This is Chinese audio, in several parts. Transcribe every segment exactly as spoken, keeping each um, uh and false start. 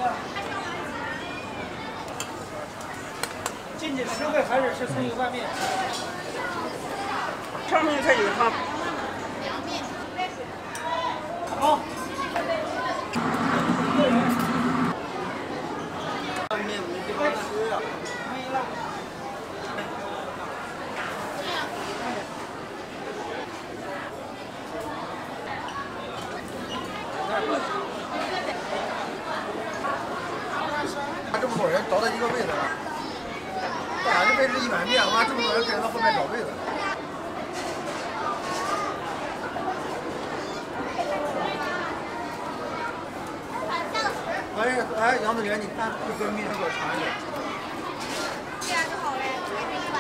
进去十块还是吃葱油拌面？ 上面才有汤。 好。 面没地方吃呀。 没了。 他这么多人找到一个位子了，俺这边是一碗面，完这么多人跟到后面找位子。哎哎，杨子莲，你看这个面给我尝一点。 这样就好了，还是一碗。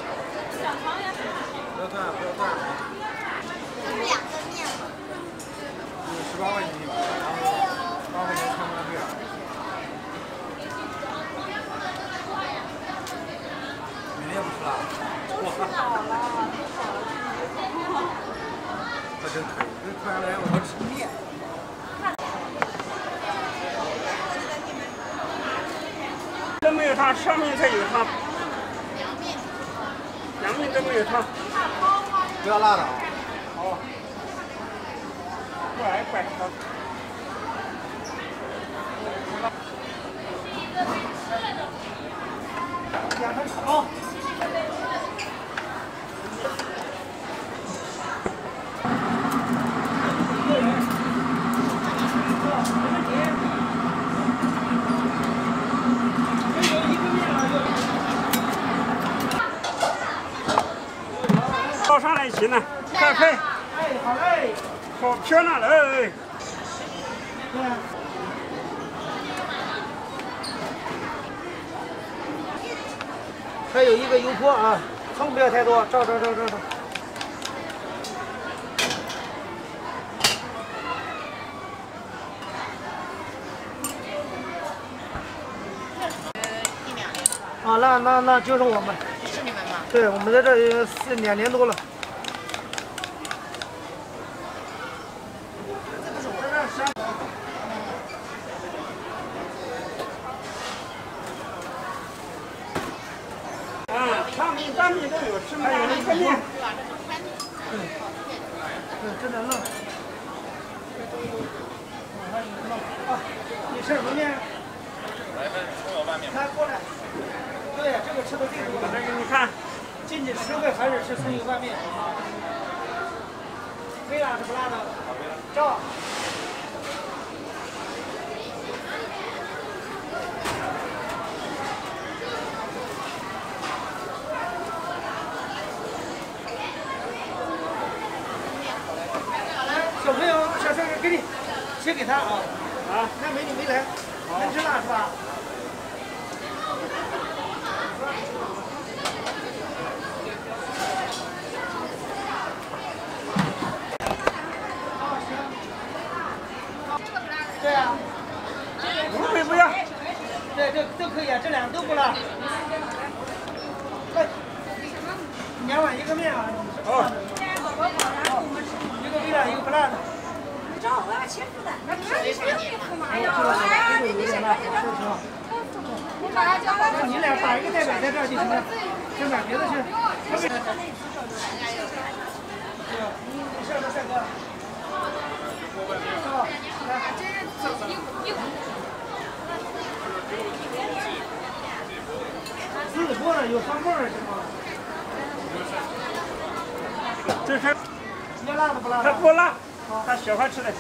不要断，不要断。 就两个面嘛。 有十八块钱一碗，然后八块钱参观费。每天不吃辣。 都吃好了，都好了。 他真可以，这突然来我要吃面。 都没有汤，上面才有汤。 凉面。 凉面都没有汤。 不要辣的啊。 好。乖乖好。 两份好。 倒上来行了，快快！ 哎，好嘞。 好漂亮了，哎。 对。还有一个油泼啊，葱不要太多，照照照照照。啊，那那那就是我们。 是你们吗？ 对，我们在这里是两年多了。 啊，汤米、拌米都有，吃还有那个面。 对，对，这点愣。啊，你吃什么面？ 来份葱油拌面。 来过来。对，这个吃的最多。 这个你看， 进去吃个还是吃葱油拌面？微辣是不辣的？照。小朋友，小帅哥给你，先给他啊。啊，看美女没来，能吃辣是吧？对啊。 不会不要。 对，这都可以啊，这两个都不辣。哎，两碗一个面啊。 好。 一个微辣，一个不辣的。 找我要切出来，那看你不用你付嘛？哎呀， 这个有点辣，是是吧？ 你把它交到你俩打一个代表在这儿就行了，去买别的去。对吧？你上个帅哥。啊，来， 这是走一一股。 自己锅呢有酸味儿是吗？ 这是。 要辣的不辣的？ 它不辣，它小孩吃的。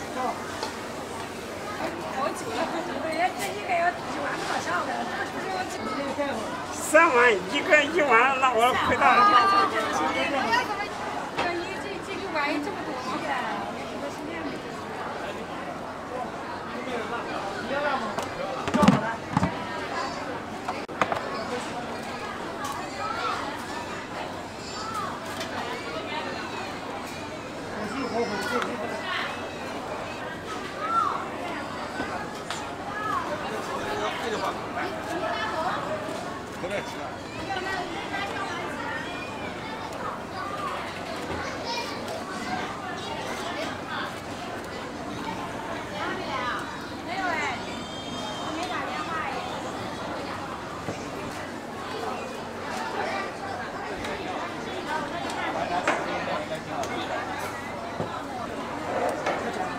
好久了，人这一个要几碗多少的？ 三碗一个一碗，那我亏大了。 这一这这个碗这么多呀？ 你要辣吗？照我来。火气火火，这这这。 这个吧。不带吃的。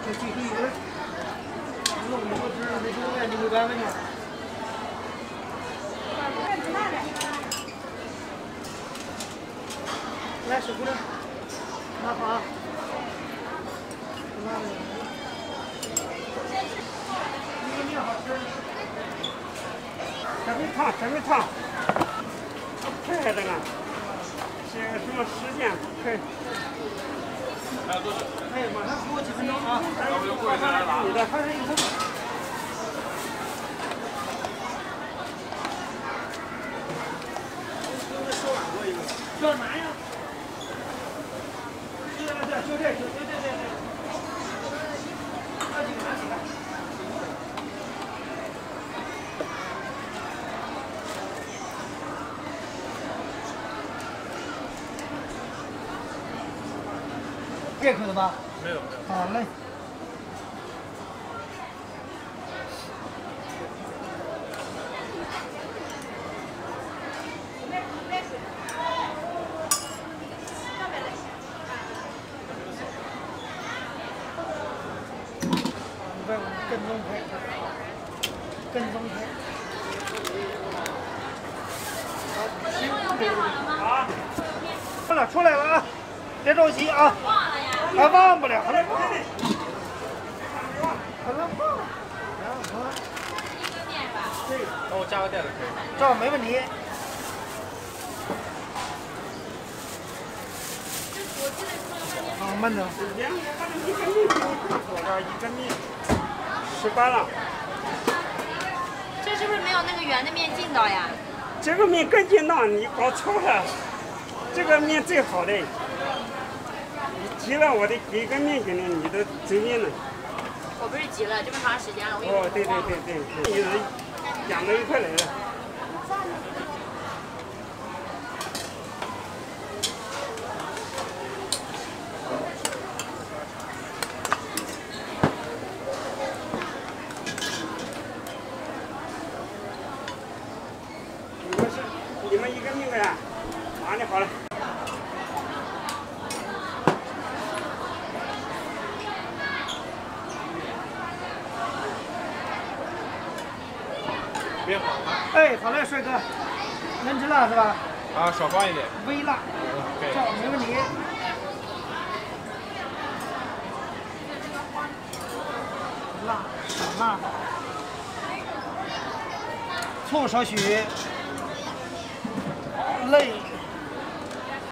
这几个月，弄你不吃，没吃饭你没干饭呢。来，水姑娘，拿好。这个面好吃。 这没烫，这没烫。快这个，这个什么时间快？ 还有多久？ 哎，马上给我几分钟啊！ 要不就过一下来拿。 你的，还是一分钟。要拿呀？对对对，就这，就对对对对。拿几个？拿几个？这口的吧？ 没有没有。 好嘞。跟踪拍，跟踪拍。 啊， 出来出来了啊！别着急啊！还忘不了，还能忘，还能忘。然后， 这个，帮我加个袋子可以吗？ 这没问题。好，慢点。 两个，反正一个米多了，一个米十八了。 这是不是没有那个圆的面劲道呀？ 这个面更劲道，你搞错了。这个面最好的。你急了，我得给个面给你，你都走面了。 我不是急了，这么长时间了，我哦，对对对对，你是两个一块来的。你们是你们一个面个呀？拿捏好了。 别好。 哎，好嘞，帅哥，能吃辣是吧？ 啊，少放一点。 微辣， 可以。 这没问题。辣，少辣。醋少许。泪